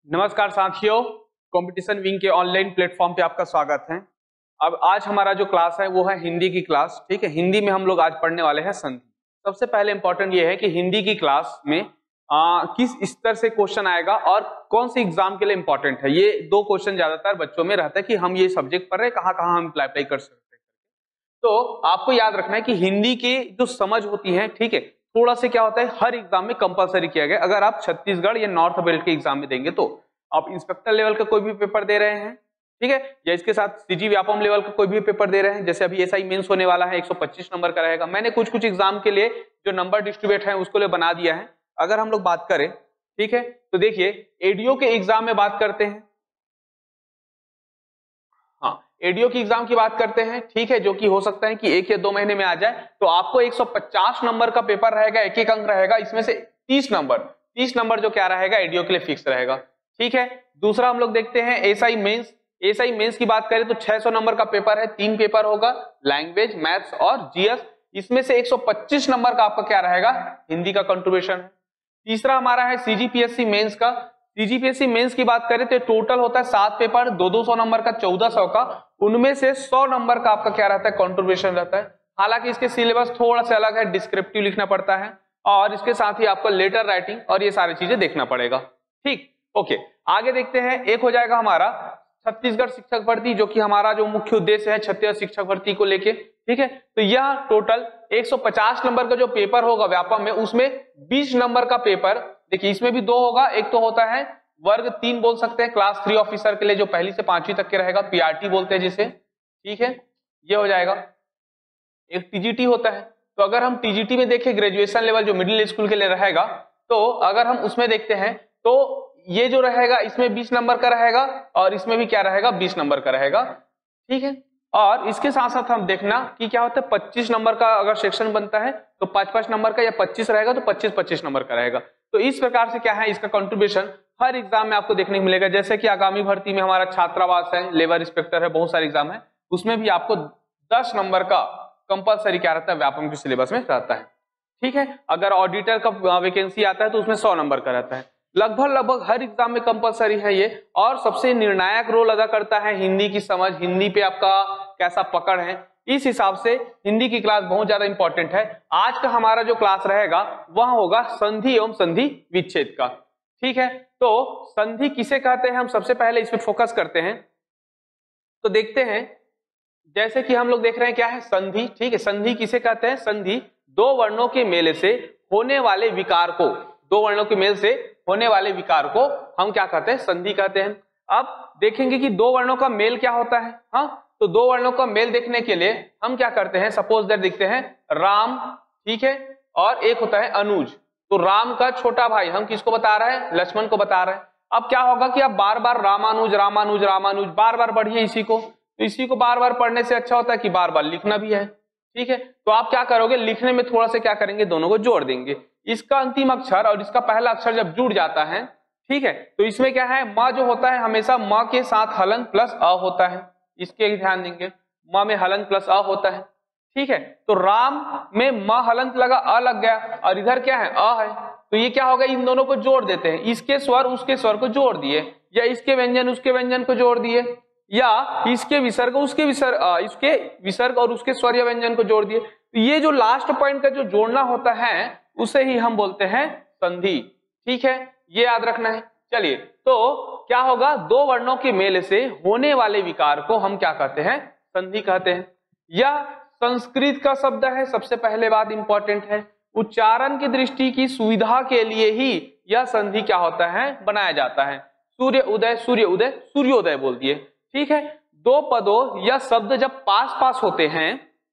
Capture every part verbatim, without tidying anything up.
नमस्कार साथियों, competition wing के ऑनलाइन प्लेटफॉर्म पे आपका स्वागत है। अब आज हमारा जो क्लास है वो है हिंदी की क्लास। ठीक है, हिंदी में हम लोग आज पढ़ने वाले हैं संधि। सबसे पहले इंपॉर्टेंट ये है कि हिंदी की क्लास में आ, किस स्तर से क्वेश्चन आएगा और कौन सी एग्जाम के लिए इंपॉर्टेंट है। ये दो क्वेश्चन ज्यादातर बच्चों में रहता है कि हम ये सब्जेक्ट पढ़ रहे हैं, कहाँ कहाँ हम अप्लाई कर सकते हैं। तो आपको याद रखना है कि हिंदी की जो समझ होती है, ठीक है, थोड़ा सा क्या होता है, हर एग्जाम में कंपलसरी किया गया। अगर आप छत्तीसगढ़ या नॉर्थ बेल्ट के एग्जाम में देंगे तो आप इंस्पेक्टर लेवल का कोई भी पेपर दे रहे हैं, ठीक है, या इसके साथ सीजी व्यापम लेवल का कोई भी पेपर दे रहे हैं, जैसे अभी एसआई मेंस होने वाला है, एक सौ पच्चीस नंबर का रहेगा। मैंने कुछ कुछ एग्जाम के लिए जो नंबर डिस्ट्रीब्यूट है उसको लिए बना दिया है। अगर हम लोग बात करें, ठीक है, तो देखिए एडीओ के एग्जाम में बात करते हैं। हाँ, एडीओ की एग्जाम की बात करते हैं, ठीक है, जो कि हो सकता है कि एक या दो महीने में आ जाए। तो आपको एक सौ पचास नंबर का पेपर रहेगा, एक एक अंक रहेगा, इसमें से तीस नंबर तीस नंबर जो क्या रहेगा एडीओ के लिए फिक्स रहेगा। ठीक है, दूसरा हम लोग देखते हैं एसआई मेंस। एसआई मेंस की बात करें तो छह सौ नंबर का पेपर है, तीन पेपर होगा, लैंग्वेज, मैथ्स और जीएस। इसमें से एक सौ पच्चीस नंबर का आपका क्या रहेगा, हिंदी का कंट्रीब्यूशन है। तीसरा हमारा है सीजीपीएससी मेंस का। सीजीपीएससी मेंस की बात करें तो टोटल होता है सात पेपर, दो दो सौ नंबर का, चौदह सौ का, उनमें से सौ नंबर का आपका क्या रहता है, कंट्रीब्यूशन रहता है। हालांकि इसके सिलेबस थोड़ा सा अलग है, डिस्क्रिप्टिव लिखना पड़ता है और इसके साथ ही आपको लेटर राइटिंग और ये सारी चीजें देखना पड़ेगा। ठीक, ओके, आगे देखते हैं। एक हो जाएगा हमारा छत्तीसगढ़ शिक्षक भर्ती, जो कि हमारा जो मुख्य उद्देश्य है छत्तीसगढ़ शिक्षक भर्ती को लेके। ठीक है, तो यह टोटल एक सौ पचास नंबर का जो पेपर होगा व्यापम में, उसमें बीस नंबर का पेपर, देखिए इसमें भी दो होगा। एक तो होता है वर्ग तीन बोल सकते हैं, क्लास थ्री ऑफिसर के लिए, जो पहली से पांचवी तक के रहेगा, पीआरटी बोलते हैं जिसे। ठीक है, ये हो जाएगा। एक टीजीटी होता है, तो अगर हम टीजीटी में देखें ग्रेजुएशन लेवल जो मिडिल स्कूल के लिए रहेगा, तो अगर हम उसमें देखते हैं तो ये जो रहेगा इसमें बीस नंबर का रहेगा और इसमें भी क्या रहेगा, बीस नंबर का रहेगा। ठीक है, और इसके साथ साथ हम देखना कि क्या होता है, पच्चीस नंबर का अगर सेक्शन बनता है तो पांच पांच नंबर का, या पच्चीस रहेगा तो पच्चीस पच्चीस नंबर का रहेगा। तो इस प्रकार से क्या है, इसका कंट्रीब्यूशन हर एग्जाम में आपको देखने को मिलेगा। जैसे कि आगामी भर्ती में हमारा छात्रावास है, लेबर इंस्पेक्टर है, बहुत सारे एग्जाम है, उसमें भी आपको दस नंबर का कंपलसरी क्या रहता है, व्यापम के सिलेबस में रहता है। ठीक है, अगर ऑडिटर का वैकेंसी आता है तो उसमें सौ नंबर का रहता है। लगभग लगभग हर एग्जाम में कंपलसरी है ये, और सबसे निर्णायक रोल अदा करता है हिंदी की समझ, हिंदी पे आपका कैसा पकड़ है। इस हिसाब से हिंदी की क्लास बहुत ज्यादा इंपॉर्टेंट है। आज का हमारा जो क्लास रहेगा वह होगा संधि एवं संधि विच्छेद का। ठीक है, तो संधि किसे कहते हैं, हम सबसे पहले इस पर फोकस करते हैं। तो देखते हैं, जैसे कि हम लोग देख रहे हैं क्या है, संधि। ठीक है, संधि किसे कहते हैं, संधि दो वर्णों के मेल से होने वाले विकार को, दो वर्णों के मेल से होने वाले विकार को हम क्या कहते हैं, संधि कहते हैं। अब देखेंगे कि दो वर्णों का मेल क्या होता है। हाँ, तो दो वर्णों का मेल देखने के लिए हम क्या करते हैं, सपोज दैट देखते हैं राम, ठीक है, और एक होता है अनुज। तो राम का छोटा भाई हम किसको बता रहे हैं, लक्ष्मण को बता रहे हैं। अब क्या होगा कि आप बार बार रामानुज रामानुज रामानुज बार बार पढ़िए इसी को, तो इसी को बार बार पढ़ने से अच्छा होता है कि बार बार लिखना भी है। ठीक है, तो आप क्या करोगे, लिखने में थोड़ा सा क्या करेंगे, दोनों को जोड़ देंगे। इसका अंतिम अक्षर और इसका पहला अक्षर जब जुड़ जाता है, ठीक है, तो इसमें क्या है, म जो होता है हमेशा म के साथ हलन प्लस अ होता है, इसके ध्यान देंगे, म में हलन प्लस अ होता है। ठीक है, तो राम में म हलंत लगा, अ लग गया, और इधर क्या है, अ है, तो ये क्या होगा, इन दोनों को जोड़ देते हैं। इसके स्वर उसके स्वर को जोड़ दिए, या इसके व्यंजन उसके व्यंजन को जोड़ दिए, या इसके विसर्ग उसके विसर्ग इसके विसर्ग और उसके स्वर या व्यंजन को जोड़ दिए। तो ये जो लास्ट पॉइंट का जो जोड़ना होता है उसे ही हम बोलते हैं संधि। ठीक है, ये याद रखना है। चलिए, तो क्या होगा, दो वर्णों के मेल से होने वाले विकार को हम क्या कहते हैं, संधि कहते हैं। यह संस्कृत का शब्द है, सबसे पहले बात इंपॉर्टेंट है। उच्चारण की दृष्टि की सुविधा के लिए ही यह संधि क्या होता है, बनाया जाता है। सूर्य उदय सूर्य उदय सूर्योदय बोल दिए। ठीक है, दो पदों या शब्द जब पास पास होते हैं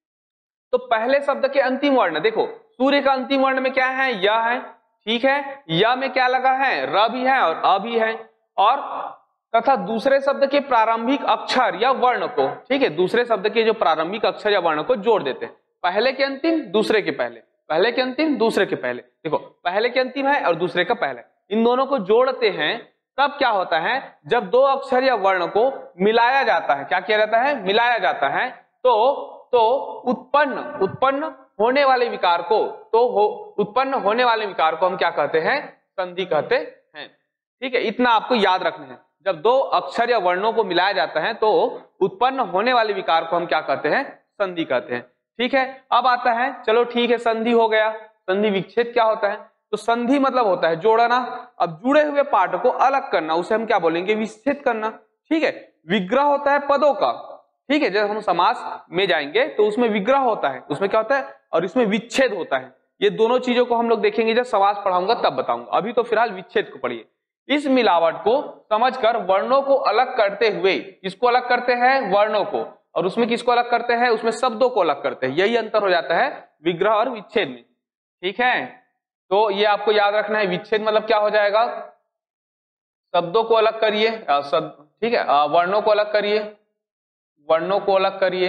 तो पहले शब्द के अंतिम वर्ण, देखो सूर्य का अंतिम वर्ण में क्या है, य है। ठीक है, य में क्या लगा है, र भी है और अ भी है, और तथा दूसरे शब्द के प्रारंभिक अक्षर या वर्ण को, ठीक है, दूसरे शब्द के जो प्रारंभिक अक्षर या वर्ण को जोड़ देते हैं, पहले के अंतिम दूसरे के पहले, पहले के अंतिम दूसरे के पहले। देखो पहले के अंतिम है और दूसरे का पहले, इन दोनों को जोड़ते हैं, तब क्या होता है, जब दो अक्षर या वर्ण को मिलाया जाता है, क्या किया जाता है, मिलाया जाता है, तो तो उत्पन्न उत्पन्न होने वाले विकार को, तो हो उत्पन्न होने वाले विकार को हम क्या कहते हैं, संधि कहते हैं। ठीक है, इतना आपको याद रखना है। जब दो अक्षर या वर्णों को मिलाया जाता है तो उत्पन्न होने वाले विकार को हम क्या कहते हैं, संधि कहते हैं। ठीक है, अब आता है, चलो ठीक है, संधि हो गया। संधि विच्छेद क्या होता है, तो संधि मतलब होता है जोड़ना। अब जुड़े हुए पार्ट को अलग करना, उसे हम क्या बोलेंगे, विच्छेद करना। ठीक है, विग्रह होता है पदों का। ठीक है, जब हम समास में जाएंगे तो उसमें विग्रह होता है, उसमें क्या होता है, और इसमें विच्छेद होता है। ये दोनों चीजों को हम लोग देखेंगे, जब समास पढ़ाऊंगा तब बताऊंगा। अभी तो फिलहाल विच्छेद को पढ़िए। इस मिलावट को समझकर वर्णों को अलग करते हुए, किसको अलग करते हैं, वर्णों को, और उसमें किसको अलग करते हैं, उसमें शब्दों को अलग करते हैं। यही अंतर हो जाता है विग्रह और विच्छेद में। ठीक है, तो ये आपको याद रखना है। विच्छेद मतलब क्या हो जाएगा, शब्दों को अलग करिए, ठीक है, वर्णों को अलग करिए, वर्णों को अलग करिए।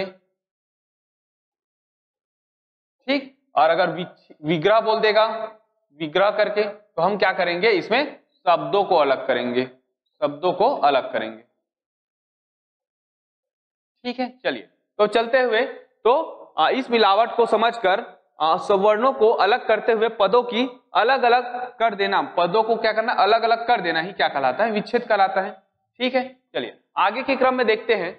ठीक, और अगर विग्रह बोल देगा, विग्रह करके, तो हम क्या करेंगे, इसमें शब्दों को अलग करेंगे, शब्दों को अलग करेंगे। ठीक है, चलिए तो चलते हुए, तो इस मिलावट को समझकर वर्णों को अलग करते हुए पदों की अलग अलग कर देना, पदों को क्या करना, अलग अलग कर देना ही क्या कहलाता है, विच्छेद कहलाता है। ठीक है, चलिए आगे के क्रम में देखते हैं।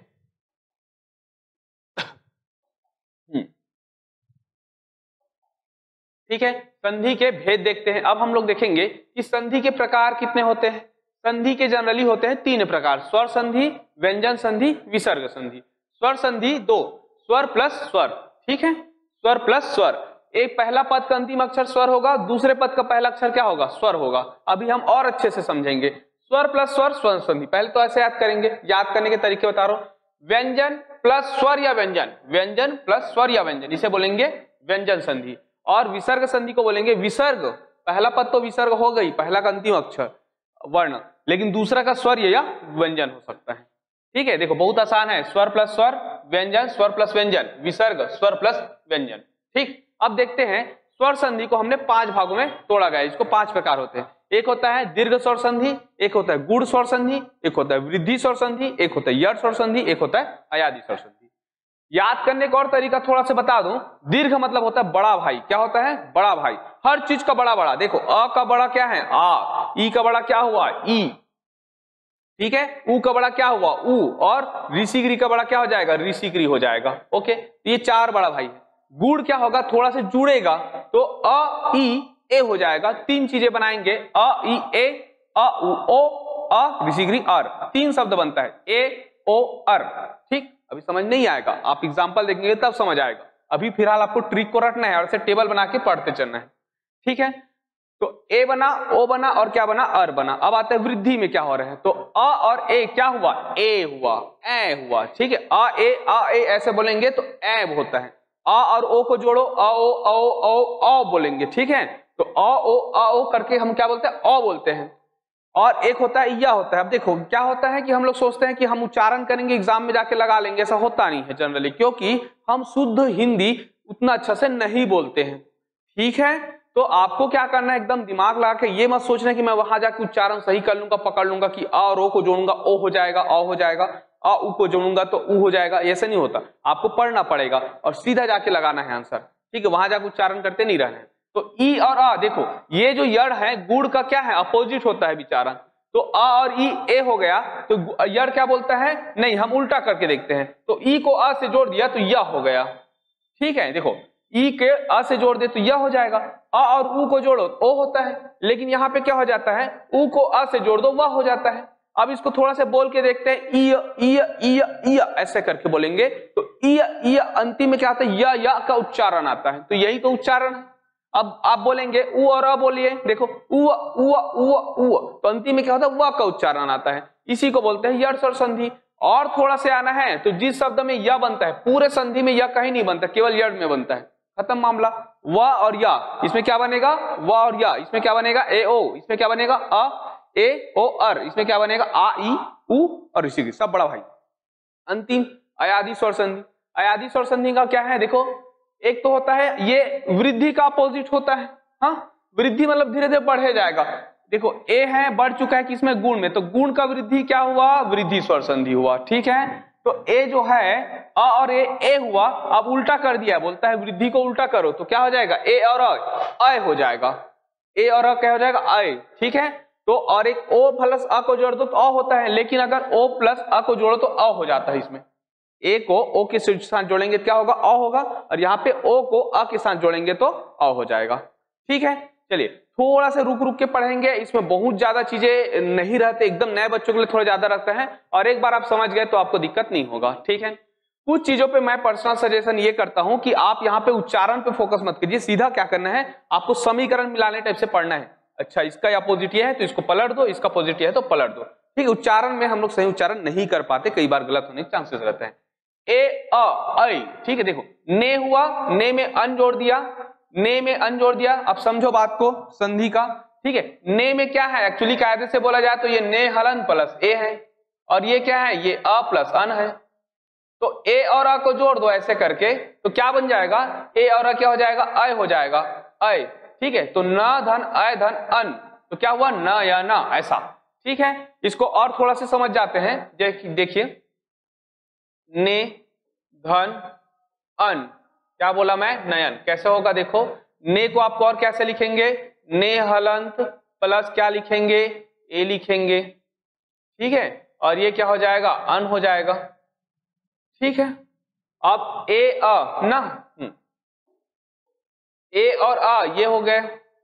ठीक है, संधि के भेद देखते हैं। अब हम लोग देखेंगे कि संधि के प्रकार कितने होते हैं। संधि के जनरली होते हैं तीन प्रकार, स्वर संधि, व्यंजन संधि, विसर्ग संधि। स्वर संधि दो, स्वर प्लस स्वर। ठीक है, स्वर प्लस स्वर, एक पहला पद का अंतिम अक्षर स्वर होगा, दूसरे पद का पहला अक्षर क्या होगा, स्वर होगा। अभी हम और अच्छे से समझेंगे। स्वर प्लस स्वर, स्वर संधि। पहले तो ऐसे याद करेंगे, याद करने के तरीके बता रहा हूं। व्यंजन प्लस स्वर या व्यंजन, व्यंजन प्लस स्वर या व्यंजन, इसे बोलेंगे व्यंजन संधि। और विसर्ग संधि को बोलेंगे विसर्ग, पहला पद तो विसर्ग हो गई, पहला का अंतिम अक्षर वर्ण, लेकिन दूसरा का स्वर या व्यंजन हो सकता है। ठीक है, देखो बहुत आसान है, स्वर प्लस स्वर, व्यंजन, स्वर प्लस व्यंजन, विसर्ग, स्वर प्लस व्यंजन। ठीक, अब देखते हैं स्वर संधि को हमने पांच भागों में तोड़ा गया। इसको पांच प्रकार होते हैं। एक होता है दीर्घ स्वर संधि, एक होता है गुण स्वर संधि, एक होता है वृद्धि स्वर संधि, एक होता है यड़ स्वर संधि, एक होता है अयादि स्वर संधि। याद करने का और तरीका थोड़ा सा बता दूं। दीर्घ मतलब होता है बड़ा भाई, क्या होता है, बड़ा भाई, हर चीज का बड़ा बड़ा। देखो अ का बड़ा क्या है, आ, ई का बड़ा क्या हुआ, ई। ठीक है, ऊ का बड़ा क्या हुआ, ऊ, और ऋषिगिरी का बड़ा क्या हो जाएगा, ऋषिगिरी हो जाएगा। ओके, ये चार बड़ा भाई है। गुण क्या होगा, थोड़ा से जुड़ेगा तो अ ई ए हो जाएगा। तीन चीजें बनाएंगे, अ ई ए, अ उ ओ, अ ऋषिगिरी अर, तीन शब्द बनता है, ए ओ अर। ठीक, अभी समझ नहीं आएगा, आप एग्जाम्पल देखेंगे तब समझ आएगा। अभी फिलहाल आपको ट्रिक को रटना है और ऐसे टेबल बना के पढ़ते चलना है। ठीक है, तो ए बना, ओ बना, और क्या बना, अर बना। अब आते हैं वृद्धि में क्या हो रहा है, तो अ और ए क्या हुआ, ए हुआ, ए हुआ। ठीक है, अ ए, अ ए ऐसे बोलेंगे तो ए होता है। अ और ओ को जोड़ो, अ ओ औ औ औ बोलेंगे। ठीक है, तो अ ओ अ ओ करके हम क्या बोलते हैं, अ बोलते हैं। और एक होता है या होता है। अब देखो क्या होता है कि हम लोग सोचते हैं कि हम उच्चारण करेंगे, एग्जाम में जाके लगा लेंगे, ऐसा होता नहीं है जनरली, क्योंकि हम शुद्ध हिंदी उतना अच्छा से नहीं बोलते हैं। ठीक है, तो आपको क्या करना है, एकदम दिमाग लगा के, ये मत सोचना कि मैं वहां जाके उच्चारण सही कर लूंगा, पकड़ लूंगा कि अ और ओ को जोड़ूंगा ओ हो जाएगा, अ हो जाएगा, अ उ को जोड़ूंगा तो उ हो जाएगा। ऐसे नहीं होता, आपको पढ़ना पड़ेगा और सीधा जाके लगाना है आंसर। ठीक है, वहां जाके उच्चारण करते नहीं रहना है। तो ई और आ, देखो ये जो यड़ है, गुड़ का क्या है, अपोजिट होता है विचारण। तो अ और ई ए हो गया, तो यड़ क्या बोलता है, नहीं, हम उल्टा करके देखते हैं। तो ई को अ से जोड़ दिया तो य हो गया। ठीक है, देखो ई के अ से जोड़ दे तो य हो जाएगा, अ और उ को जोड़ो ओ होता है, लेकिन यहाँ पे क्या हो जाता है, उ को अ से जोड़ दो वह हो जाता है। अब इसको थोड़ा सा बोल के देखते हैं, ई ई ई ई ऐसे करके बोलेंगे तो ई ई अंतिम में क्या आता है, य य का उच्चारण आता है। तो यही तो उच्चारण है। अब आप बोलेंगे उ और अ बोलिए, देखो उ उ उ उ, तो अंतिम में क्या होता है, व का उच्चारण आता है। इसी को बोलते हैं यड़ स्वर संधि। और थोड़ा से आना है तो जिस शब्द में य बनता है, पूरे संधि में य कहीं नहीं बनता, केवल यड़ में बनता है, खत्म मामला। व और या, इसमें क्या बनेगा, व और या, इसमें क्या बनेगा, ए ओ, इसमें क्या बनेगा, अ ए ओ अर, इसमें क्या बनेगा, आ ई उ और ऋषिगिरी, सब बड़ा भाई। अंतिम अयादि स्वर संधि। अयादि स्वर संधि का क्या है, देखो एक तो होता है ये वृद्धि का अपोजिट होता है। हाँ, वृद्धि मतलब धीरे धीरे बढ़े जाएगा। देखो ए है, बढ़ चुका है किसमें, गुण में, तो गुण का वृद्धि क्या हुआ, वृद्धि स्वर संधि हुआ। ठीक है, तो ए जो है अ और ए ए हुआ, अब उल्टा कर दिया, बोलता है वृद्धि को उल्टा करो तो क्या हो जाएगा, ए और अ हो जाएगा, ए और अ क्या हो जाएगा, अय। ठीक है, तो और एक ओ प्लस अ को जोड़ दो तो अ होता है, लेकिन अगर ओ प्लस अ को जोड़ो तो अ हो जाता है। इसमें ए को ओ के साथ जोड़ेंगे तो क्या होगा, अ होगा, और यहाँ पे ओ को अ के साथ जोड़ेंगे तो अ हो जाएगा। ठीक है, चलिए थोड़ा सा रुक रुक के पढ़ेंगे, इसमें बहुत ज्यादा चीजें नहीं रहते, एकदम नए बच्चों के लिए थोड़ा ज्यादा रखते हैं, और एक बार आप समझ गए तो आपको दिक्कत नहीं होगा। ठीक है, कुछ चीजों पे मैं पर्सनल सजेशन ये करता हूं कि आप यहाँ पे उच्चारण पे फोकस मत कीजिए, सीधा क्या करना है, आपको समीकरण मिलाने टाइप से पढ़ना है। अच्छा, इसका अपोजिट ये है तो इसको पलट दो, इसका अपोजिट है तो पलट दो। ठीक, उच्चारण में हम लोग सही उच्चारण नहीं कर पाते, कई बार गलत होने के चांसेस रहते हैं। ए अ ऐ, ठीक है, देखो ने हुआ, ने में अन जोड़ दिया, ने में अन जोड़ दिया। अब समझो बात को संधि का। ठीक है, ने में क्या है, एक्चुअली कायदे से बोला जाए तो ये ने हलन प्लस ए है, और ये क्या है, ये अ प्लस अन है। तो ए और अ को जोड़ दो ऐसे करके, तो क्या बन जाएगा, ए और अ क्या हो जाएगा, अय हो जाएगा, अय। ठीक है, तो न धन अय धन अन, तो क्या हुआ, न या न, ऐसा। ठीक है, इसको और थोड़ा सा समझ जाते हैं। देखिए, ने धन अन, क्या बोला मैं, नयन। कैसे होगा, देखो ने को आपको और कैसे लिखेंगे, ने हलंत प्लस क्या लिखेंगे, ए लिखेंगे। ठीक है, और ये क्या हो जाएगा, अन हो जाएगा। ठीक है, अब ए अ ना, ए और अ ये हो गए,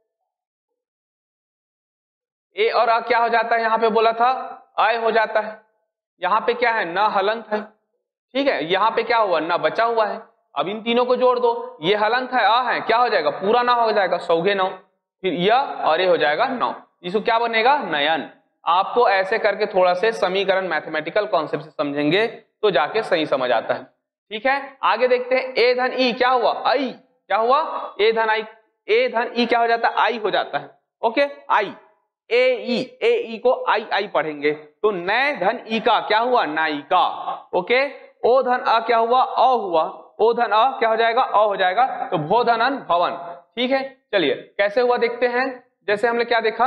ए और अ क्या हो जाता है, यहां पे बोला था अय हो जाता है। यहां पे क्या है, न हलंत है। ठीक है, यहां पे क्या हुआ, न बचा हुआ है। अब इन तीनों को जोड़ दो, ये हलंत है, अ है, क्या हो जाएगा, पूरा ना हो जाएगा, सौगे नौ, फिर य और ये हो जाएगा नौ, इसको क्या बनेगा, नयन। आपको ऐसे करके थोड़ा से समीकरण मैथमेटिकल कॉन्सेप्ट से समझेंगे तो जाके सही समझ आता है। ठीक है, आगे देखते हैं, ए धन ई क्या हुआ, आई, क्या हुआ, ए धन आई, ए धन ई क्या हो जाता है, आई हो जाता है। ओके, आई, ए ई, ए ई को आई आई पढ़ेंगे, तो नए धन ई का क्या हुआ, नायिका। ओके, ओ धन अ क्या हुआ, अ हुआ, ओ धन अ क्या हो जाएगा, अ हो जाएगा, तो भो धन अन भवन। ठीक है, चलिए कैसे हुआ देखते हैं। जैसे हमने क्या देखा,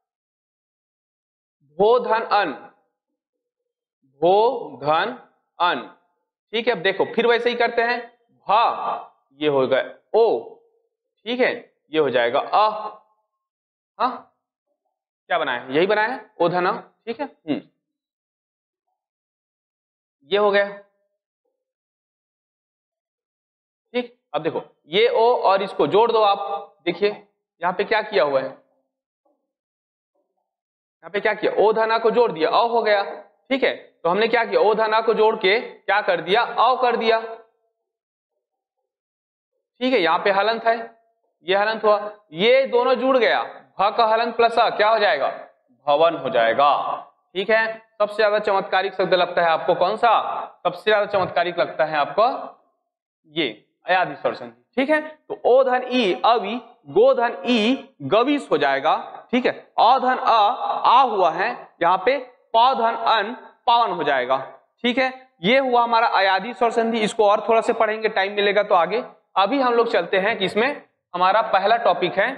भो धन अन, भो धन अन। ठीक है, अब देखो फिर वैसे ही करते हैं, भा ये हो गया ओ, ठीक है, ये हो जाएगा अ, हाँ क्या बनाया है, यही बनाया है, ओ धन अ। ठीक है, हम्म, ये हो गया। ठीक, अब देखो ये ओ और इसको जोड़ दो आप, देखिए यहां पे क्या किया हुआ है, यहाँ पे क्या किया, ओ धना को जोड़ दिया, अ हो गया। ठीक है, तो हमने क्या किया, ओ धना को जोड़ के क्या कर दिया, अ कर दिया। ठीक है, यहाँ पे हलंत है, ये हलंत हुआ, ये दोनों जुड़ गया, भ का हलंत प्लस अ क्या हो जाएगा, भवन हो जाएगा। ठीक है, सबसे ज्यादा चमत्कारिक शब्द लगता है आपको कौन सा, सबसे ज्यादा चमत्कारिक लगता है आपको ये अयाधि स्वर संधि। ठीक है, तो ओ धन ई अवि, गो धन ई गविस हो जाएगा। ठीक है, अ धन अ आ हुआ है, यहाँ पे प धन अन पावन हो जाएगा। ठीक है, ये हुआ हमारा अयाधि स्वर संधि, इसको और थोड़ा से पढ़ेंगे, टाइम मिलेगा तो आगे। अभी हम लोग चलते हैं कि इसमें हमारा पहला टॉपिक है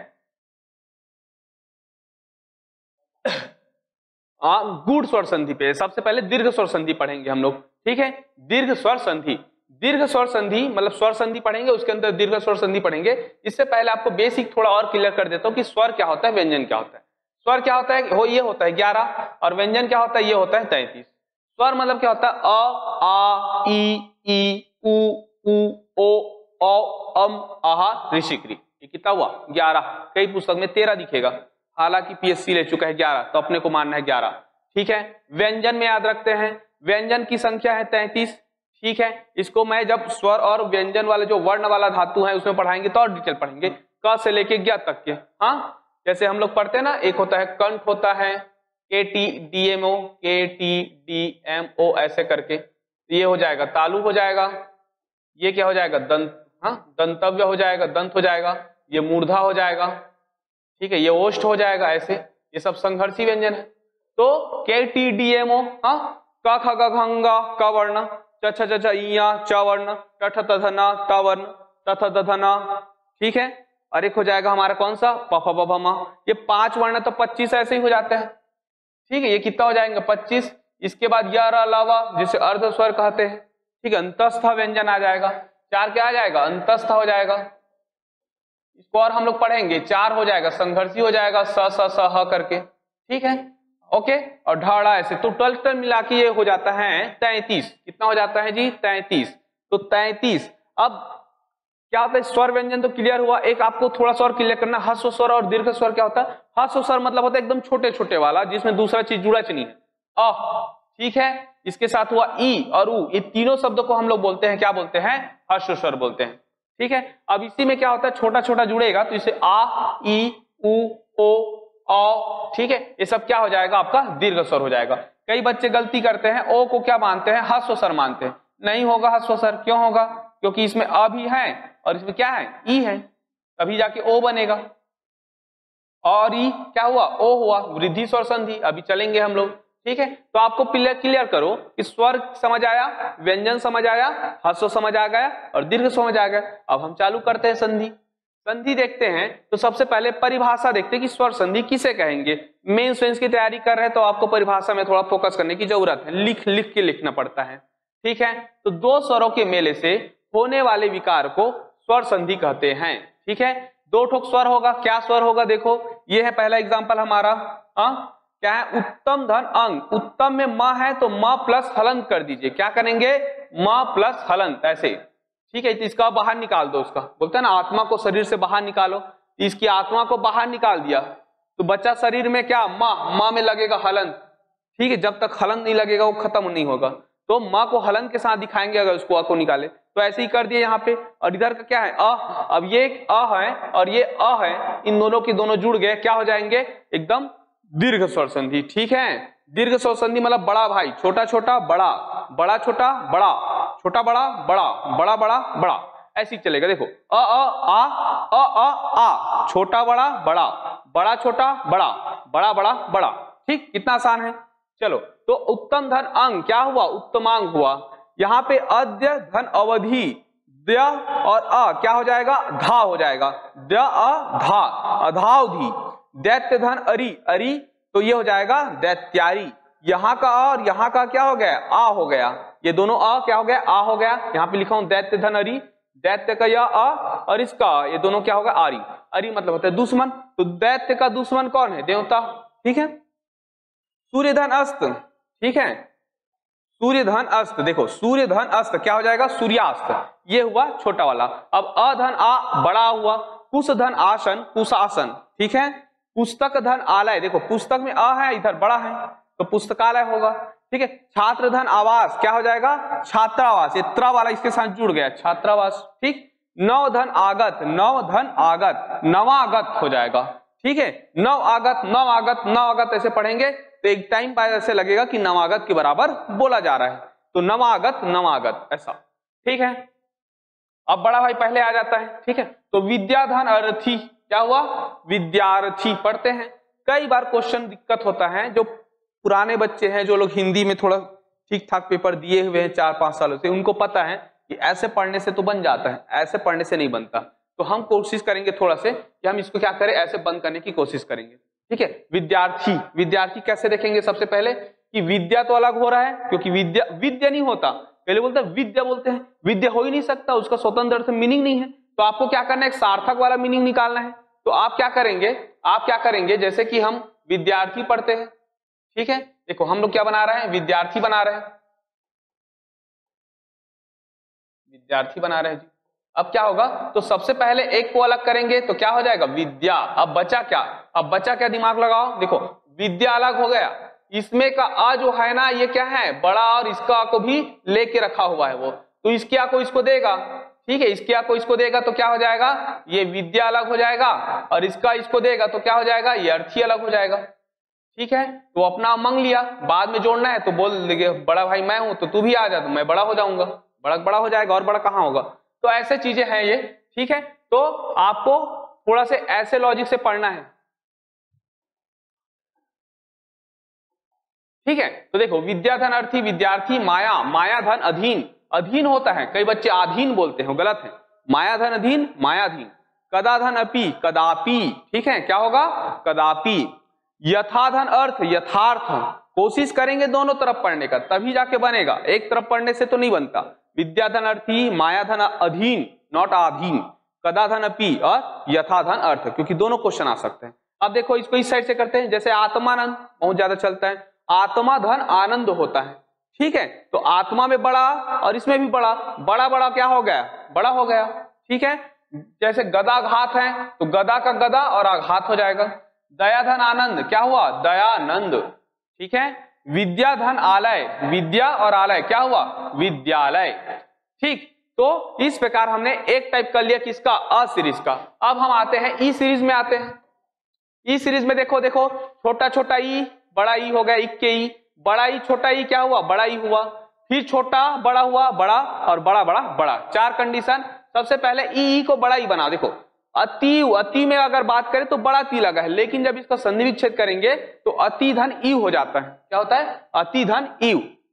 आ, गुड़ स्वर संधि पे। सबसे पहले दीर्घ स्वर संधि पढ़ेंगे हम लोग। ठीक है, दीर्घ स्वर संधि, दीर्घ स्वर संधि मतलब स्वर संधि पढ़ेंगे, उसके अंदर दीर्घ स्वर संधि पढ़ेंगे। इससे पहले आपको बेसिक थोड़ा और क्लियर कर देता हूं कि स्वर क्या होता है, व्यंजन क्या होता है। स्वर क्या होता है, हो ये होता है ग्यारह, और व्यंजन क्या होता है, ये होता है तैंतीस। स्वर मतलब क्या होता है, अ आ ई ई उ उ ओ औ अम आहा ऋषिक्री। ये कितना हुआ, ग्यारह। कई पुस्तक में तेरह दिखेगा, हालांकि पीएससी ले चुका है ग्यारह, तो अपने को मानना है ग्यारह। ठीक है, व्यंजन में याद रखते हैं, व्यंजन की संख्या है तैंतीस। ठीक है, इसको मैं जब स्वर और व्यंजन वाले जो वर्ण वाला धातु है उसमें पढ़ाएंगे तो और डिटेल पढ़ेंगे, क से लेके ज्ञ तक के। हाँ, जैसे हम लोग पढ़ते हैं ना, एक होता है कंठ, होता है के टी डी एम ओ, के टी डी एम ओ ऐसे करके, ये हो जाएगा तालु हो जाएगा, ये क्या हो जाएगा, दंत, हाँ दंतव्य हो जाएगा, दंत हो जाएगा, ये मूर्धा हो जाएगा। ठीक है, ये ओष्ठ हो जाएगा, ऐसे ये सब संघर्षी व्यंजन है। तो के टी डी एम ओ, हाँ क ख ग घ ङ क वर्ण, च छ च छ इया च वर्ण, ट ठ त थ न त वर्ण, त थ द ध न। ठीक है, और एक हो जाएगा हमारा कौन सा, प फ ब भ म। ये पांच वर्ण तो पच्चीस ऐसे ही हो जाते हैं। ठीक है, ये कितना हो जाएंगे, पच्चीस। इसके बाद य र अलावा जिसे अर्ध स्वर कहते हैं। ठीक है, अंतस्थ व्यंजन आ जाएगा, चार क्या आ जाएगा, अंतस्थ हो जाएगा। इसको और हम लोग पढ़ेंगे, चार हो जाएगा संघर्षी हो जाएगा, स स स ह करके। ठीक है, ओके। और ढाड़ा ऐसे, तो ट्वेल्थ टर्म मिला के ये हो जाता है तैंतीस। कितना हो जाता है जी? तैंतीस। तो तैंतीस। अब क्या होता है, स्वर व्यंजन तो क्लियर हुआ। एक आपको थोड़ा सा और क्लियर करना, ह्रस्व स्वर और दीर्घ स्वर क्या होता है? ह्रस्व स्वर मतलब होता है एकदम छोटे छोटे वाला, जिसमें दूसरा चीज जुड़ा च नहीं है, अ, ठीक है। इसके साथ हुआ ई और उ, ये तीनों शब्दों को हम लोग बोलते हैं, क्या बोलते हैं? ह्रस्व स्वर बोलते हैं, ठीक है। अब इसी में क्या होता है, छोटा छोटा जुड़ेगा तो इसे आ, ई, उ, ओ, औ, ठीक है, ये सब क्या हो जाएगा? आपका दीर्घ स्वर हो जाएगा। कई बच्चे गलती करते हैं, ओ को क्या मानते हैं? ह्रस्व स्वर मानते हैं। नहीं होगा ह्रस्व स्वर। क्यों होगा? क्योंकि इसमें अ भी है और इसमें क्या है? ई है, तभी जाके ओ बनेगा। और ई क्या हुआ? ओ हुआ, वृद्धि स्वर संधि। अभी चलेंगे हम लोग, ठीक है। तो आपको क्लियर क्लियर करो कि स्वर समझ आया, व्यंजन समझ आया, ह्रस्व समझ आ गया और दीर्घ समझ आ गया। अब हम चालू करते हैं संधि। संधि देखते हैं तो सबसे पहले परिभाषा देखते हैं कि स्वर संधि किसे कहेंगे। मेंस वेंस की तैयारी कर रहे हैं तो आपको परिभाषा में थोड़ा फोकस करने की जरूरत है, लिख लिख के लिखना पड़ता है, ठीक है। तो दो स्वरों के मेले से होने वाले विकार को स्वर संधि कहते हैं, ठीक है। दो ठोक स्वर होगा, क्या स्वर होगा? देखो ये है पहला एग्जांपल हमारा, आ? क्या है? उत्तम धन अंग। उत्तम में म है तो म प्लस हलंत कर दीजिए। क्या करेंगे? म प्लस हलंत, ऐसे, ठीक है। तो इसका बाहर निकाल दो, उसका बोलते हैं ना आत्मा को शरीर से बाहर निकालो। इसकी आत्मा को बाहर निकाल दिया तो बच्चा शरीर में क्या? म, म में लगेगा हलंत, ठीक है। जब तक हलंत नहीं लगेगा वो खत्म नहीं होगा। तो माँ को हलंत के साथ दिखाएंगे अगर उसको अ को निकाले तो ऐसे ही कर दिए यहाँ पे। और इधर का क्या है? अ। अब ये अ है और ये अ है, इन दोनों की दोनों जुड़ गए, क्या हो जाएंगे? एकदम दीर्घ स्वर संधि, ठीक है। दीर्घ स्वर संधि मतलब बड़ा भाई, छोटा छोटा बड़ा, बड़ा छोटा बड़ा, छोटा बड़ा बड़ा, बड़ा बड़ा बड़ा, ऐसे ही चलेगा। देखो अ अ आ, अ अ आ, छोटा बड़ा बड़ा, बड़ा छोटा बड़ा, बड़ा बड़ा बड़ा, ठीक। कितना आसान है। चलो, तो उत्तम धन अंग क्या हुआ? उत्तमांग हुआ। यहाँ पे अद्य धन अवधि, द्य और अ क्या हो जाएगा? धा हो जाएगा। द्य अ धा, अधावधि। दैत्य धन अरि, अरि तो ये हो जाएगा दैत्यारी। यहाँ का अ और यहाँ का क्या हो गया? आ हो गया। ये दोनों अ क्या हो गया? आ हो गया। यहाँ पे लिखा हूं दैत्य धन अरि, दैत्य का यह अ और इसका ये दोनों क्या होगा? आरी। अरि मतलब होता है दुश्मन। तो दैत्य का दुश्मन कौन है? देवता, ठीक है। सूर्य धन अस्त, ठीक है। सूर्य धन अस्त, देखो सूर्य धन अस्त क्या हो जाएगा? सूर्यास्त। ये हुआ छोटा वाला। अब अधन आ बड़ा हुआ। कुश धन आसन, कुशासन, ठीक है। पुस्तक धन आलय, देखो पुस्तक में अ है, इधर बड़ा है तो पुस्तकालय होगा, ठीक है। छात्र धन आवास क्या हो जाएगा? छात्रावास। ये त्र वाला इसके साथ जुड़ गया, छात्रावास, ठीक। नव धन आगत, नव धन आगत, नवागत हो जाएगा, ठीक है। नव आगत, नव आगत, नव आगत ऐसे पढ़ेंगे तो एक टाइम बाद ऐसे लगेगा कि नवागत के बराबर बोला जा रहा है। तो नवागत नवागत ऐसा, ठीक है। अब बड़ा भाई पहले आ जाता है, ठीक है। तो विद्याधन अर्थी क्या हुआ? विद्यार्थी पढ़ते हैं। कई बार क्वेश्चन दिक्कत होता है, जो पुराने बच्चे हैं, जो लोग हिंदी में थोड़ा ठीक ठाक पेपर दिए हुए हैं चार पांच सालों से, उनको पता है कि ऐसे पढ़ने से तो बन जाता है, ऐसे पढ़ने से नहीं बनता। तो हम कोशिश करेंगे थोड़ा से कि हम इसको क्या करें, ऐसे बंद करने की कोशिश करेंगे, ठीक है। विद्यार्थी, विद्यार्थी कैसे देखेंगे? सबसे पहले कि विद्या तो अलग हो रहा है, क्योंकि विद्या विद्या नहीं होता, पहले बोलते हैं विद्या, बोलते हैं विद्या हो ही नहीं सकता, उसका स्वतंत्र अर्थ मीनिंग नहीं है। तो आपको क्या करना है? एक सार्थक वाला मीनिंग निकालना है। तो आप क्या करेंगे? आप क्या करेंगे जैसे कि हम विद्यार्थी पढ़ते हैं, ठीक है। देखो हम लोग क्या बना रहे हैं? विद्यार्थी बना रहे हैं, विद्यार्थी बना रहे हैं जी। अब क्या होगा? तो सबसे पहले एक को अलग करेंगे तो क्या हो जाएगा? विद्या। अब बचा क्या? अब बचा क्या? दिमाग लगाओ। देखो विद्या अलग हो गया, इसमें का आ जो है ना, ये क्या है? बड़ा, और इसका को भी लेके रखा हुआ है वो, तो इसके आ को इसको देगा, ठीक है। इसके आ को इसको देगा तो क्या हो जाएगा? ये विद्या अलग हो जाएगा, और इसका इसको देगा तो क्या हो जाएगा? ये अर्थी अलग हो जाएगा, ठीक है। तो अपना मांग लिया, बाद में जोड़ना है तो बोल देंगे बड़ा भाई मैं हूं तो तू भी आ जा, तो मैं बड़ा हो जाऊंगा, बड़ा बड़ा हो जाएगा, और बड़ा कहां होगा। तो ऐसे चीजें हैं ये, ठीक है। तो आपको थोड़ा से ऐसे लॉजिक से पढ़ना है, ठीक है। तो देखो विद्याधन अर्थी, विद्यार्थी, माया, माया धन अधीन, अधीन होता है, कई बच्चे आधीन बोलते हैं, गलत है। माया धन अधीन, मायाधीन। कदाधन अपि, कदापि, ठीक है। क्या होगा? कदापि। यथाधन अर्थ, यथार्थ। कोशिश करेंगे दोनों तरफ पढ़ने का, तभी जाके बनेगा, एक तरफ पढ़ने से तो नहीं बनता। विद्याधन अर्थी, मायाधन अधीन, नॉट आधीन, कदाधन अपि और यथाधन अर्थ, क्योंकि दोनों क्वेश्चन आ सकते हैं। अब देखो इसको इस साइड से करते हैं, जैसे आत्मानंद बहुत ज्यादा चलता है, आत्मा धन आनंद होता है, ठीक है। तो आत्मा में बड़ा और इसमें भी बड़ा, बड़ा बड़ा क्या हो गया, बड़ा हो गया, ठीक है। जैसे गदाघात है तो गदा का गदा और आघात हो जाएगा। दया धन आनंद क्या हुआ, दयानंद, ठीक है। विद्या धन आलय, विद्या और आलय क्या हुआ, विद्यालय, ठीक। तो इस प्रकार हमने एक टाइप कर लिया किसका, अ सीरीज का। अब हम आते हैं ई सीरीज में आते हैं। ई सीरीज में देखो देखो छोटा छोटा ई बड़ा ई हो गया, इक्के ई, बड़ा ई छोटा ई क्या हुआ, बड़ा ई हुआ, फिर छोटा बड़ा हुआ, बड़ा और बड़ा बड़ा बड़ा, चार कंडीशन। सबसे पहले ई ई को बड़ा ई बना, देखो अति, अति में अगर बात करें तो बड़ा ती लगा है, लेकिन जब इसका संधि विच्छेद करेंगे तो अति धन ई हो जाता है, क्या होता है, अति धन ई।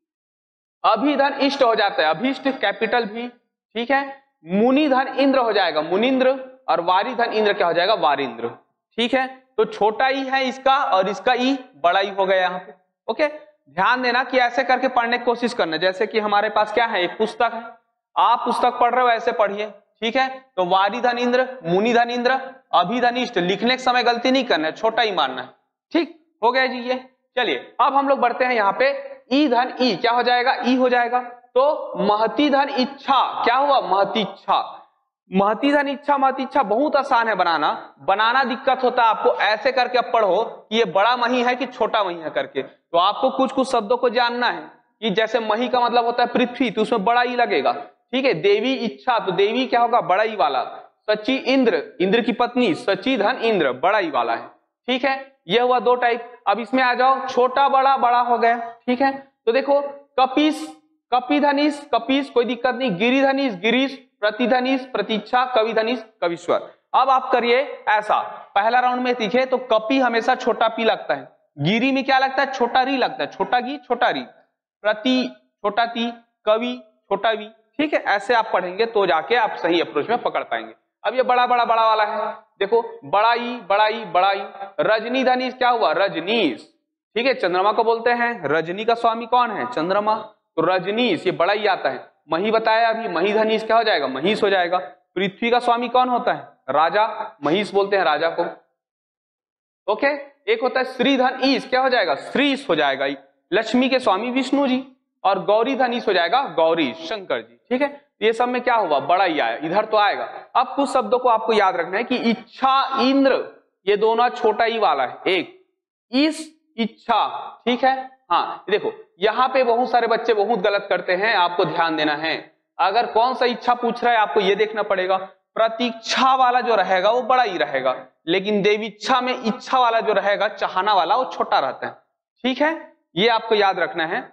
अभी धन इष्ट हो जाता है, अभीष्ट कैपिटल भी, ठीक है। मुनि धन इंद्र हो जाएगा, मुनिंद्र, और वारी धन इंद्र क्या हो जाएगा, वारिंद्र, ठीक है। तो छोटा ई है इसका और इसका ई बड़ा ई हो गया यहाँ पे, ओके। ध्यान देना कि ऐसे करके पढ़ने की कोशिश करना, जैसे कि हमारे पास क्या है, एक पुस्तक है, आप पुस्तक पढ़ रहे हो ऐसे पढ़िए, ठीक है। तो वारी धन इंद्र, मुनि धन इंद्र, अभिधनिष्ठ, लिखने के समय गलती नहीं करना है, छोटा ही मानना है, ठीक हो गया जी ये। चलिए अब हम लोग बढ़ते हैं यहाँ पे, ई धन ई क्या हो जाएगा, ई हो जाएगा। तो महती धन इच्छा क्या हुआ, महती इच्छा, महती धन इच्छा, महती इच्छा बहुत आसान है बनाना, बनाना दिक्कत होता है आपको, ऐसे करके अब पढ़ो कि ये बड़ा मही है कि छोटा मही है करके। तो आपको कुछ कुछ शब्दों को जानना है कि जैसे मही का मतलब होता है पृथ्वी, तो उसमें बड़ा ई लगेगा, ठीक है। देवी इच्छा, तो देवी क्या होगा, बड़ा ई वाला। सची इंद्र, इंद्र की पत्नी, सची धन इंद्र, बड़ा ई वाला है, ठीक है। यह हुआ दो टाइप। अब इसमें आ जाओ, छोटा बड़ा बड़ा हो गया, ठीक है। तो देखो कपीस, कपिधनीश, कपीस कोई दिक्कत नहीं, गिरिधनीश, गिरीश, प्रतिधनीश, प्रतीक्षा, कविधनीश, कविश्वर। अब आप करिए ऐसा, पहला राउंड में दिखे तो कपि हमेशा छोटा पी लगता है, गिरी में क्या लगता है, छोटा री लगता है, छोटा गी छोटा री, प्रति छोटा ती, कवि छोटा वी, ठीक है। ऐसे आप पढ़ेंगे तो जाके आप सही अप्रोच में पकड़ पाएंगे। अब ये बड़ा बड़ा बड़ा वाला है, देखो बड़ा ई बड़ा ई बड़ा ई। रजनी धनीश क्या हुआ, रजनीश, ठीक है। चंद्रमा को बोलते हैं, रजनी का स्वामी कौन है, चंद्रमा, तो रजनीश ये बड़ा ही आता है। मही बताया अभी, मही धनीश क्या हो जाएगा, महिष हो जाएगा। पृथ्वी का स्वामी कौन होता है, राजा, महिष बोलते हैं राजा को, ओके। एक होता है श्रीधन ईश क्या हो जाएगा, श्रीश हो जाएगा। लक्ष्मी के स्वामी विष्णु जी, और गौरी धनीश हो जाएगा गौरी शंकर जी, ठीक है। ये सब में क्या हुआ, बड़ा ही आया, इधर तो आएगा। अब कुछ शब्दों को आपको याद रखना है कि इच्छा इंद्र ये दोनों छोटा ही वाला है, एक इस इच्छा, ठीक है। हाँ देखो यहाँ पे बहुत सारे बच्चे बहुत गलत करते हैं, आपको ध्यान देना है। अगर कौन सा इच्छा पूछ रहा है आपको ये देखना पड़ेगा, प्रतीक्षा वाला जो रहेगा वो बड़ा ही रहेगा, लेकिन देवीच्छा में इच्छा वाला जो रहेगा, चाहना वाला, वो छोटा रहता है, ठीक है। ये आपको याद रखना है।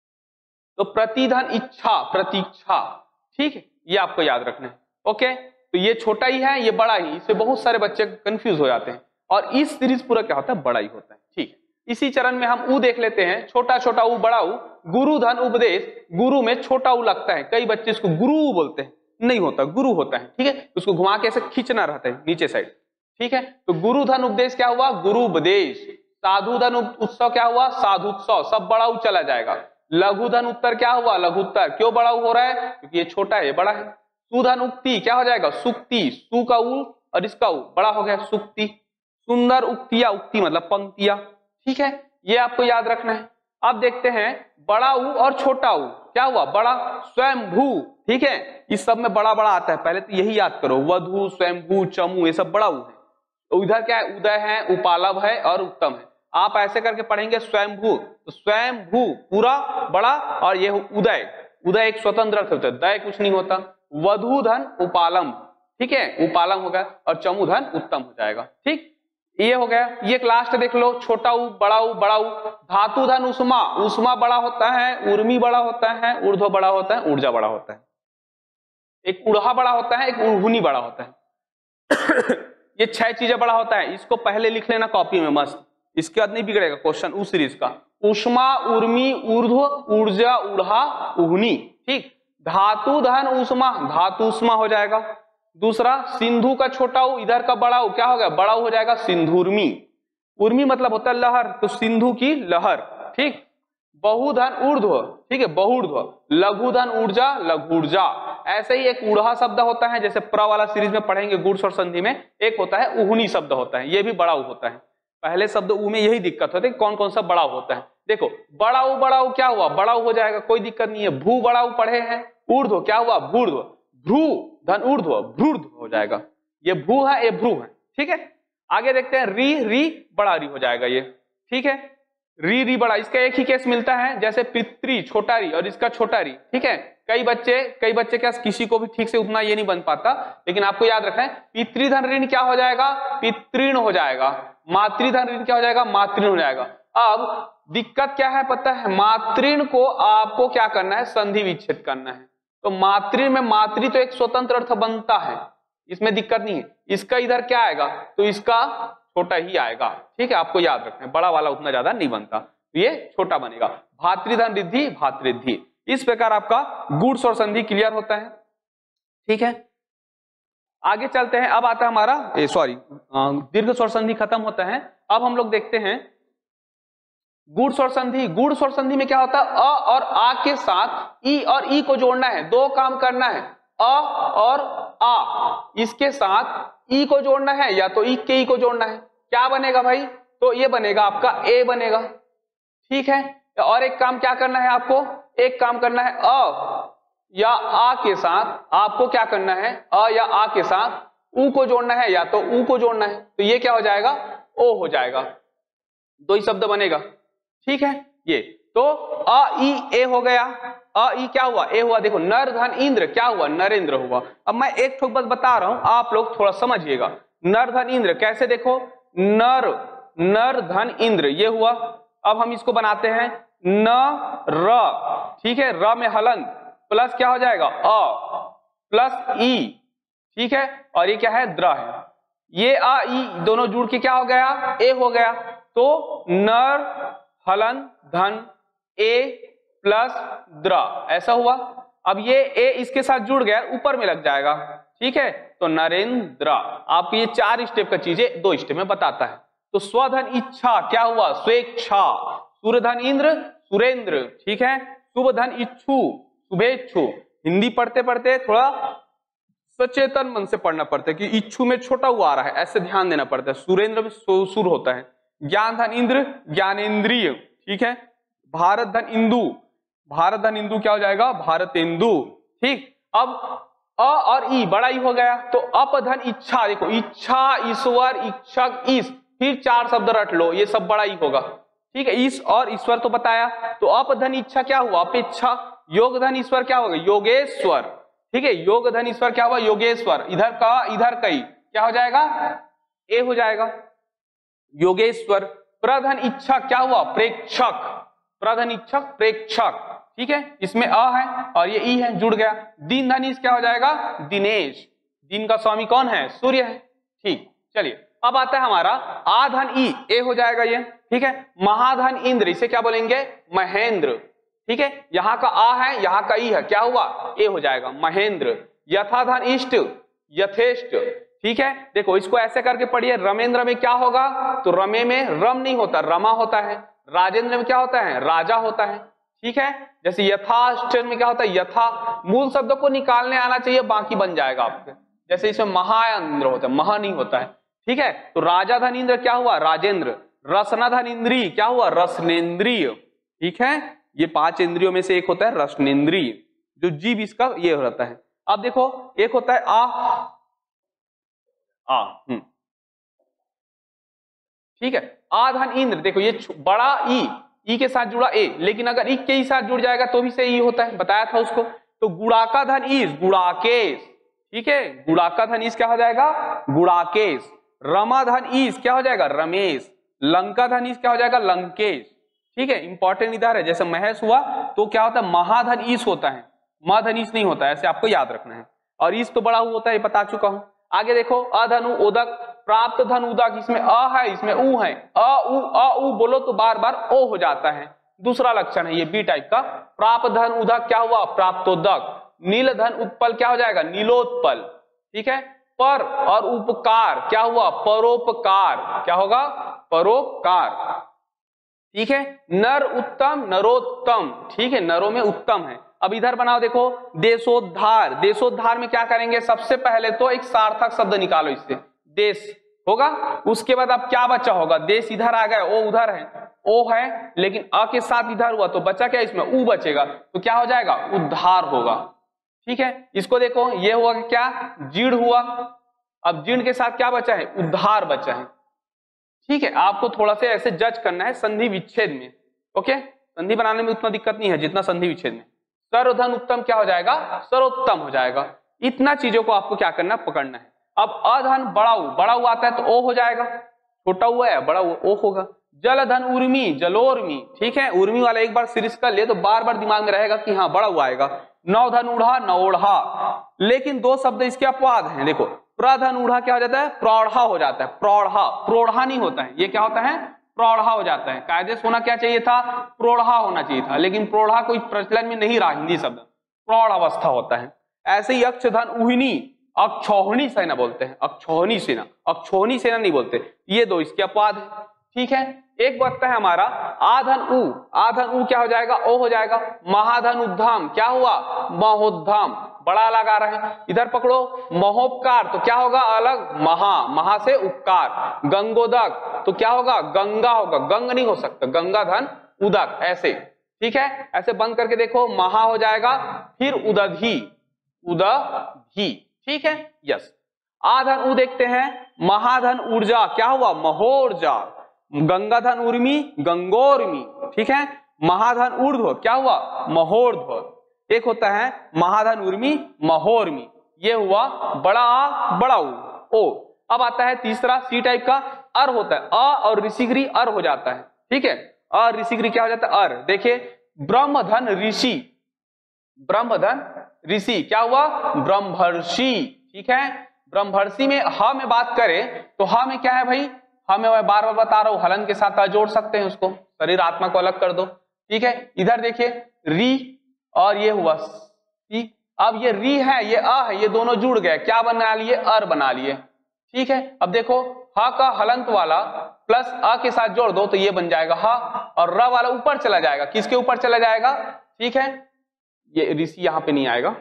तो प्रतिधन इच्छा, प्रतीक्षा, ठीक है, ये आपको याद रखना है, ओके। तो ये छोटा ही है, ये बड़ा ही, इससे बहुत सारे बच्चे कंफ्यूज हो जाते हैं, और इस सीरीज पूरा क्या होता है, बड़ा ही होता है, ठीक है। इसी चरण में हम ऊ देख लेते हैं, छोटा छोटा ऊ बड़ा ऊ। गुरु धन उपदेश, गुरु में छोटा ऊ लगता है, कई बच्चे इसको गुरु बोलते हैं, नहीं होता, गुरु होता है, ठीक है। उसको घुमा के ऐसे खींचना रहता है नीचे साइड, ठीक है। तो गुरु धन उपदेश क्या हुआ, गुरु उपदेश। साधु धन उत्सव क्या हुआ, साधुत्सव, सब बड़ा ऊ चला जाएगा। लघु धन उत्तर क्या हुआ, लघुत्तर, क्यों बड़ा ऊ हो रहा है, क्योंकि ये छोटा है, ये बड़ा है। सुधन उक्ति क्या हो जाएगा, सुक्ति, सु का ऊ और इसका ऊ बड़ा हो गया, सुक्ति। सुंदर उक्तिया, उक्ति मतलब पंक्तियां, ठीक है, ये आपको याद रखना है। अब देखते हैं बड़ा ऊ और छोटा ऊ क्या हुआ, बड़ा स्वयंभू, ठीक है। इस सब में बड़ा बड़ा आता है, पहले तो यही याद करो, वधु, स्वयंभू, चमू, ये सब बड़ा ऊ है। तो इधर क्या है, उदय है, उपालव है और उत्तम है। आप ऐसे करके पढ़ेंगे स्वयंभू, तो स्वयंभू पूरा बड़ा, और ये उदय, उदय एक स्वतंत्र अर्थ होता है, दय कुछ नहीं होता। वधु धन उपालम, ठीक है, उपालम हो गया, और चमू धन उत्तम हो जाएगा, ठीक, ये हो गया। ये लास्ट देख लो, छोटा ऊ बड़ा ऊ बड़ा ऊ। धातु धन उष्मा, उष्मा बड़ा होता है, उर्मी बड़ा होता है, ऊर्ध्व बड़ा होता है, ऊर्जा बड़ा होता है। एक उड़हा बड़ा होता है, एक उड़हुनी बड़ा होता है। ये छह चीजें बड़ा होता है, इसको पहले लिख लेना कॉपी में मस्त, इसके बाद नहीं बिगड़ेगा क्वेश्चन उस सीरीज का। उष्मा, उर्मी, ऊर्ध्व, ऊर्जा, उड़हा, उहुनी, ठीक। धातु धन उष्मा, धातु उष्मा हो जाएगा। दूसरा सिंधु का छोटा ऊ, इधर का बड़ा ऊ क्या हो गया, बड़ा ऊ हो जाएगा सिंधुर्मी। उर्मी मतलब होता है लहर, तो सिंधु की लहर, ठीक। बहुधन ऊर्ध्व, ठीक है, बहुर्ध्व। लघुधन ऊर्जा, लघुर्जा। ऐसे ही एक ऊढ़ा शब्द होता है, जैसे प्र वाला सीरीज में पढ़ेंगे गुड्स और संधि में, एक होता है उहुनी शब्द होता है, ये भी बड़ा उ होता है। पहले शब्द उ में यही दिक्कत होती है, कौन कौन सा बड़ा उ होता है। देखो बड़ा उ बड़ा उ क्या हुआ, बड़ा उ हो जाएगा, कोई दिक्कत नहीं है। भू बड़ा उ पढ़े हैं, ऊर्ध्व क्या हुआ, भूर्ध्व, भ्रू धन ऊर्ध्व, भ्रूर्ध्व हो जाएगा। ये भू है, ये भ्रू है, ठीक है। आगे देखते हैं री, री बड़ा री हो जाएगा ये, ठीक है। री री बड़ा, इसका एक ही केस मिलता है, जैसे पितृ छोटा री और इसका छोटा री, ठीक है। कई बच्चे कई बच्चे क्या, किसी को भी ठीक से उतना ये नहीं बन पाता, लेकिन आपको याद रखना है पितृधन ऋण क्या हो जाएगा, पितृण हो जाएगा। मातृधन ऋण क्या हो जाएगा, मातृण हो जाएगा। अब दिक्कत क्या है पता है, मातृण को आपको क्या करना है, संधि विच्छेद करना है। तो मातृण में मातृ तो एक स्वतंत्र अर्थ बनता है, इसमें दिक्कत नहीं है। इसका इधर क्या आएगा, तो इसका छोटा ही आएगा, ठीक है। आपको याद रखना है, बड़ा वाला उतना ज्यादा नहीं बनता, तो ये छोटा बनेगा। भातृधन रिद्धि, भातृद्धि। इस प्रकार आपका गुड्स और संधि क्लियर होता है, ठीक है। आगे चलते हैं, अब आता है हमारा सॉरी दीर्घ स्वर संधि खत्म होता है। अब हम लोग देखते हैं गुड्स और संधि। गुड्स और संधि में क्या होता है, अ और आ के साथ ई और ई को जोड़ना है, दो काम करना है, अ और आ, इसके साथ ई को जोड़ना है या तो ई के ई को जोड़ना है। क्या बनेगा भाई, तो ये बनेगा आपका ए बनेगा, ठीक है। और एक काम क्या करना है आपको, एक काम करना है अ या आ के साथ आपको क्या करना है, अ या आ के साथ ऊ को जोड़ना है या तो ऊ को जोड़ना है, तो ये क्या हो जाएगा, ओ हो जाएगा, दो ही शब्द बनेगा, ठीक है। ये तो अ ई ए हो गया, अ ई क्या हुआ, ए हुआ। देखो नर धन इंद्र क्या हुआ, नरेंद्र हुआ। अब मैं एक ठोक बस बता रहा हूं, आप लोग थोड़ा समझिएगा। नर धन इंद्र कैसे, देखो नर नर धन इंद्र ये हुआ। अब हम इसको बनाते हैं न र, ठीक है, र में हलंत प्लस क्या हो जाएगा, अ प्लस ई, ठीक है। और ये क्या है, द्र है। ये अ ई दोनों जुड़ के क्या हो गया, ए हो गया। तो नर हलन धन ए प्लस द्र, ऐसा हुआ। अब ये ए इसके साथ जुड़ गया, ऊपर में लग जाएगा, ठीक है। तो नरेंद्र। आपको ये चार स्टेप का चीजें दो स्टेप में बताता है। तो स्वधन इच्छा क्या हुआ, स्वेच्छा। सुरधन इंद्र, सुरेंद्र, ठीक है। शुभधन इच्छु, शुभेच्छु। हिंदी पढ़ते पढ़ते थोड़ा सचेतन मन से पढ़ना पड़ता है कि इच्छु में छोटा हुआ आ रहा है, ऐसे ध्यान देना पड़ता है। सुरेंद्र में सुर होता है। ज्ञान धन इंद्र, ज्ञानेन्द्रिय, ठीक है। भारत धन इंदु, भारत धन इंदु क्या हो जाएगा, भारतेंदु, ठीक। अब अ और ई बड़ा ई हो गया, तो अपधन इच्छा। देखो इच्छा, ईश्वर, इच्छक, ईश, फिर चार शब्द रट लो, ये सब बड़ा ई होगा, ठीक है। ईश और ईश्वर तो बताया। तो अपधन इच्छा क्या हुआ, अपेक्षा। योग धन ईश्वर क्या होगा, योगेश्वर, ठीक है। योग धन ईश्वर क्या हुआ, योगेश्वर। इधर का इधर कई क्या हो जाएगा, ए हो जाएगा, योगेश्वर। प्रधन इच्छा क्या हुआ, प्रेक्षक, प्रधन इच्छक, प्रेक्षक, ठीक है। इसमें अ है और ये ई है, जुड़ गया। दीन धनीश क्या हो जाएगा, दिनेश। दिन का स्वामी कौन है, सूर्य है, ठीक। चलिए अब आता है हमारा आधन ई, ए हो जाएगा ये, ठीक है। महाधन इंद्र, इसे क्या बोलेंगे, महेंद्र, ठीक है। यहाँ का आ है, यहाँ का ई है, क्या हुआ, ए हो जाएगा, महेंद्र। यथाधन इष्ट, यथेष्ट, ठीक है। देखो इसको ऐसे करके पढ़िए। रमेंद्र में क्या होगा, तो रमे में रम नहीं होता, रमा होता है। राजेंद्र में क्या होता है, राजा होता है, ठीक है। जैसे यथाष्ट में क्या होता है, यथा। मूल शब्दों को निकालने आना चाहिए, बाकी बन जाएगा आपके। जैसे इसमें महाइंद्र होता है, महा नहीं होता है, ठीक है। तो राजा धन इंद्र क्या हुआ, राजेंद्र। रसना धन इंद्री क्या हुआ, रसनेन्द्रिय, ठीक है। ये पांच इंद्रियों में से एक होता है रसनेन्द्रिय, जो जीव इसका ये रहता है। अब देखो एक होता है आ, आ हम्म ठीक है। आधन इंद्र, देखो ये बड़ा ई, ई के साथ जुड़ा ए, लेकिन अगर ई के ही साथ जुड़ जाएगा तो भी से ई होता है, बताया था उसको। तो गुड़ाका धन ईश, गुड़ाकेश, ठीक है। गुड़ाका धन ईश क्या हो जाएगा, गुड़ाकेश। रमा धन ईश क्या हो जाएगा, रमेश। लंका धन ईश क्या हो जाएगा, लंकेश, ठीक है। इंपॉर्टेंट इधर है, जैसे महेश हुआ तो क्या होता है, महाधन ईश होता है, मधन ईश नहीं होता है, ऐसे आपको याद रखना है। और ईश तो बड़ा होता है, बता चुका हूं। आगे देखो अधनु उदक, प्राप्त धन उदक, इसमें अ है, इसमें उ है। अ उ अ उ बोलो तो बार बार ओ हो जाता है, दूसरा लक्षण है ये बी टाइप का। प्राप्त धन उदक क्या हुआ, प्राप्तोदक। नील धन उत्पल क्या हो जाएगा, नीलोत्पल, ठीक है। पर और उपकार क्या हुआ, परोपकार, क्या होगा, परोपकार, ठीक है। नर उत्तम, नरोत्तम, ठीक है, नरों में उत्तम है। अब इधर बनाओ, देखो देशोद्धार। देशोद्धार में क्या करेंगे, सबसे पहले तो एक सार्थक शब्द निकालो इससे, देश होगा। उसके बाद अब क्या बचा होगा, देश इधर आ गया, ओ उधर है, ओ है लेकिन अ के साथ इधर हुआ तो बचा क्या, इसमें उ बचेगा, तो क्या हो जाएगा, उद्धार होगा। ठीक है, इसको देखो, ये हुआ क्या, जीर्ण हुआ। अब जीर्ण के साथ क्या बचा है, उद्धार बचा है। ठीक है, आपको थोड़ा सा ऐसे जज करना है संधि विच्छेद में। ओके, संधि बनाने में उतना दिक्कत नहीं है जितना संधि विच्छेद में। सर्वधन उत्तम क्या हो जाएगा, सर्वोत्तम हो जाएगा। इतना चीजों को आपको क्या करना, पकड़ना है। अब अधन बड़ा उ, बड़ा उ आता है तो ओ हो जाएगा, छोटा हुआ है बड़ा हुआ ओ होगा। जलधन उर्मी, जलोर्मी। ठीक है, उर्मी वाला एक बार सीरीज कर ले तो बार बार दिमाग में रहेगा कि हाँ बड़ा हुआ आएगा। नवधन उड़ा, नवोढ़ा, लेकिन दो शब्द इसके अपवाद हैं। देखो प्रधन उड़ा क्या हो जाता है, प्रौढ़ा हो जाता है, प्रौढ़ा, प्रौढ़ा नहीं होता है, ये क्या होता है, प्रौढ़ा हो जाता है। कायदे से होना क्या चाहिए था, प्रौढ़ा होना चाहिए था, लेकिन प्रौढ़ा कोई प्रचलन में नहीं रहा हिंदी शब्द, प्रौढ़ अवस्था होता है। ऐसे ही अक्षधन उहिनी, अक्षौहिणी सेना बोलते हैं, अक्षौहिणी सेना, अक्षौहिणी सेना नहीं बोलते, ये दो इसके अपवाद है। ठीक है, एक बचता है हमारा आधन उ, आधन उ क्या हो जाएगा, ओ हो जाएगा। महाधन उद्धाम क्या हुआ, महोद्धाम, बड़ा लगा रहे हैं। इधर पकड़ो महोपकार तो क्या होगा, अलग, महा, महा से उपकार। गंगोदक तो क्या होगा, गंगा होगा, गंग नहीं हो सकता, गंगा धन उदक, ऐसे। ठीक है, ऐसे बंद करके देखो, महा हो जाएगा, फिर उदधी, उदधी। ठीक है, यस। आधन उ देखते हैं, महाधन ऊर्जा क्या हुआ, महोर्जा। गंगाधन उर्मी, गंगोर्मी। ठीक है, महाधन ऊर्ध्व क्या हुआ, महोर्ध्व। एक होता है महाधन उर्मी, महोर्मी, ये हुआ बड़ा आ, बड़ा उ, ओ। अब आता है तीसरा सी टाइप का, अर होता है, अ और ऋषिगिरी अर हो जाता है। ठीक है, अ ऋषिगिरी क्या हो जाता है, अर। देखिए ब्रह्मधन ऋषि, ब्रह्मधन ऋषि क्या हुआ, ब्रह्मर्षि। ठीक है, ब्रह्मर्षि में ह में बात करें तो ह में क्या है भाई, हमें मैं बार बार बता रहा हूं, हलन के साथ जोड़ सकते हैं उसको, शरीर आत्मा को अलग कर दो। ठीक है, इधर देखिए री और ये हुआ सी, अब ये री है, ये अ है, ये दोनों जुड़ गए, क्या बना लिए, अर बना लिए। ठीक है, अब देखो ह का हलंत वाला प्लस अ के साथ जोड़ दो तो ये बन जाएगा ह, और र वाला ऊपर चला जाएगा, किसके ऊपर चला जाएगा, ठीक है, ये ऋषि यहां पे नहीं आएगा।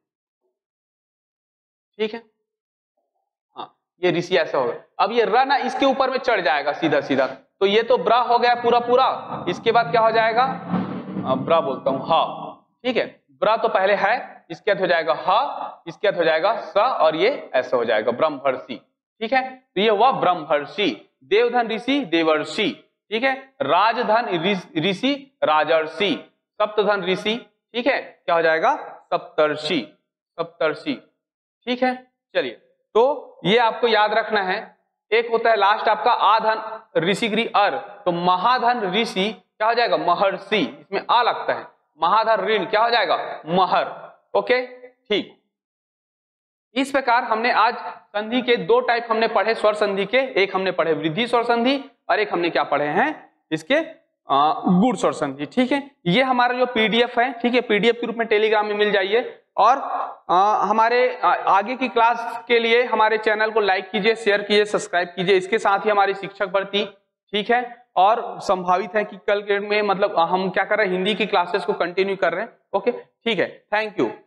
ठीक है, ये ऋषि ऐसा होगा। अब ये र ना इसके ऊपर में चढ़ जाएगा सीधा सीधा, तो ये तो ब्रा हो गया पूरा पूरा। इसके बाद क्या हो जाएगा, ब्रा बोलता हूं हा। ठीक है, ब्रा तो पहले है, इसके बाद हो जाएगा हा, इसके बाद हो जाएगा स, और ये ऐसा हो जाएगा ब्रह्मर्षि। ठीक है, तो ये हुआ ब्रह्मर्षि। देवधन ऋषि, देवर्षि। ठीक है, राजधन ऋषि, राजर्षि। सप्तधन ऋषि, ठीक है, क्या हो जाएगा, सप्तर्षि, सप्तर्षि। ठीक है, चलिए, तो ये आपको याद रखना है। एक होता है लास्ट आपका आधन ऋषिगिरी अर, तो महाधन ऋषि क्या हो जाएगा, महर्षि, इसमें आ लगता है। महाधन ऋण क्या हो जाएगा, महर। ओके, ठीक। इस प्रकार हमने आज संधि के दो टाइप हमने पढ़े स्वर संधि के, एक हमने पढ़े वृद्धि स्वर संधि और एक हमने क्या पढ़े हैं इसके गुण स्वर संधि। ठीक है, ये हमारा जो पीडीएफ है, ठीक है, पीडीएफ के रूप में टेलीग्राम में मिल जाइए। और आ, हमारे आ, आगे की क्लास के लिए हमारे चैनल को लाइक कीजिए, शेयर कीजिए, सब्सक्राइब कीजिए। इसके साथ ही हमारी शिक्षक भर्ती, ठीक है, और संभावित है कि कल के में मतलब हम क्या कर रहे हैं, हिंदी की क्लासेस को कंटिन्यू कर रहे हैं। ओके, ठीक है, थैंक यू।